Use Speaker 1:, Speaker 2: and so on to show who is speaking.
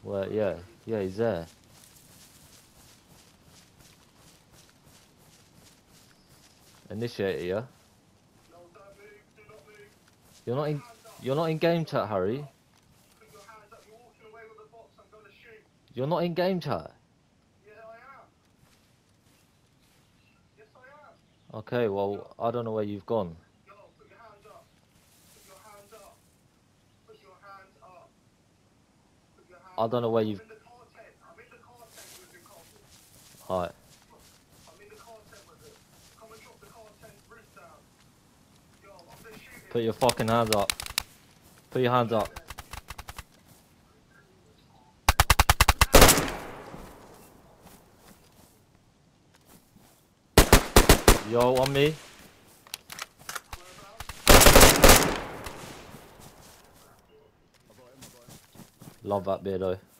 Speaker 1: Well, yeah. Yeah, he's there. Initiate it, yeah?
Speaker 2: No, don't move. Do not move.
Speaker 1: You're not in...
Speaker 2: Hands up.
Speaker 1: You're not in game chat, Harry.
Speaker 2: Put your hands up. You're walking away with a box. I'm gonna shoot.
Speaker 1: You're not in game chat.
Speaker 2: Yeah, I am. Yes, I am.
Speaker 1: Okay, well, I don't know where you've gone.
Speaker 2: Yo, put your hands up. Put your hands up. Put your hands up. Put your hands
Speaker 1: I don't know
Speaker 2: up.
Speaker 1: where
Speaker 2: I'm
Speaker 1: you've...
Speaker 2: in the car tent. I'm in the car tent with the coffee.
Speaker 1: Alright.
Speaker 2: I'm in the car tent with it. Come and drop the car tent roof down. Yo, I'm gonna shoot him.
Speaker 1: Put your fucking hands up. Put your hands up. Yo, on me. Love that beer though.